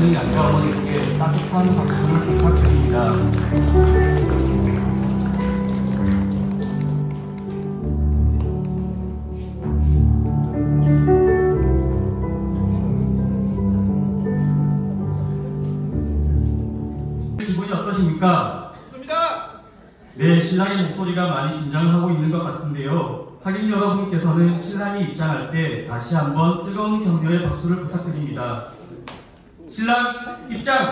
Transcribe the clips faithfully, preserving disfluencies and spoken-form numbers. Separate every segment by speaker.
Speaker 1: 받는 양가 어머니께 따뜻한 박수를 부탁드립니다. 기분이 어떠십니까?
Speaker 2: 좋습니다.
Speaker 1: 네, 신랑의 목소리가 많이 긴장을 하고 있는 것 같은데요. 하객 여러분께서는 신랑이 입장할 때 다시 한번 뜨거운 격려의 박수를 부탁드립니다. 신랑 입장!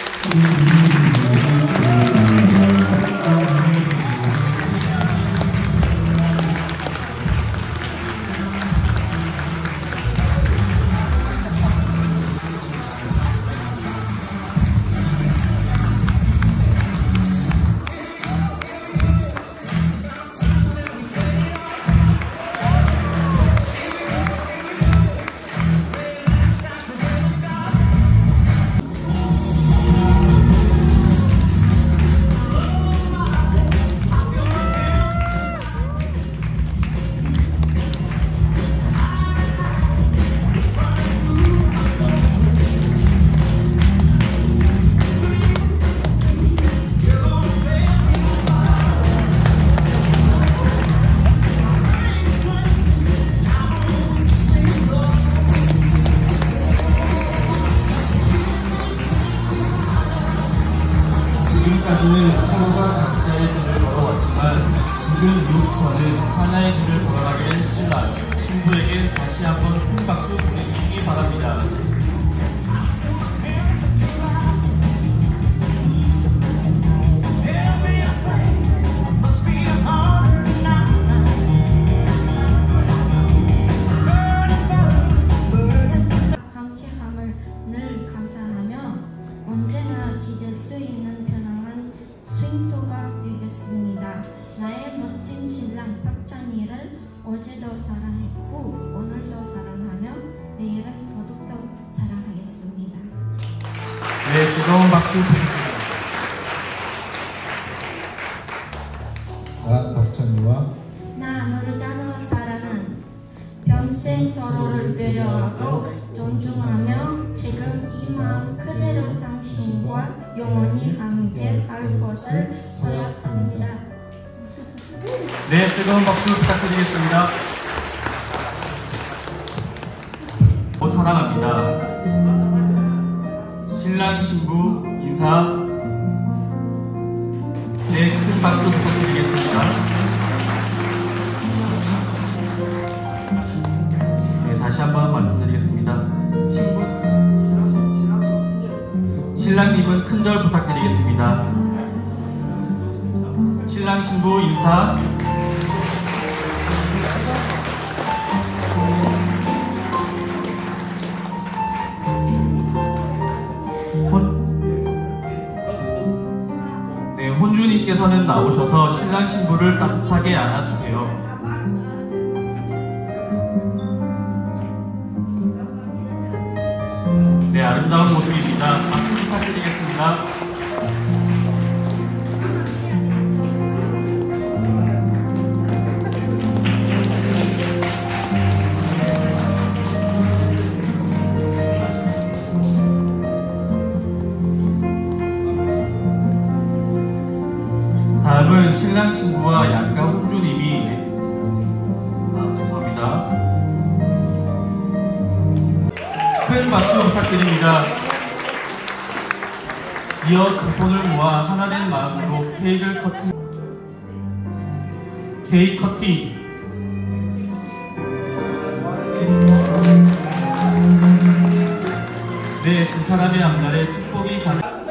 Speaker 1: 지금까지는 서로가 각자의 길을 걸어왔지만 지금 이후부터는 하나의 길을 걸어가게 된 신랑, 신부에게 다시 한번 큰 박수 보내주시기 바랍니다.
Speaker 3: 함께함을 늘 감사하며 언제나 기댈 수 있는 편안한 스윙도가 되겠습니다. 나의 멋진 신랑 박찬희를 어제도 사랑했고 오늘도 사랑하며 내일은 더욱더 사랑하겠습니다.
Speaker 1: 네, 즐거운 박수 부탁드립니다.
Speaker 4: 나 박찬희와
Speaker 3: 나 노르자노 사라는 평생 서로를 배려하고 존중하며 지금 이 마음 그대로 당신과 영원히 함께 할 것을 서약합니다.
Speaker 1: 네, 뜨거운 박수 부탁드리겠습니다. 어, 사랑합니다. 신랑 신부 인사. 네, 큰 박수 부탁드리겠습니다. 네, 다시 한번 말씀드리겠습니다. 신부 신랑님은 큰절 부탁드리겠습니다. 신랑 신부 인사. 혼, 네, 혼주님께서는 나오셔서 신랑 신부를 따뜻하게 안아주세요. 네, 아름다운 모습입니다. 박수 부탁드리겠습니다. 다음은 신랑 신부와 양가 혼주님이 아, 죄송합니다. 큰 박수 부탁드립니다. 이어 두 손을 모아 하나된 마음으로 케이크를 커팅 케이크 커팅. 네, 두 사람의 앞날에 축복이 가는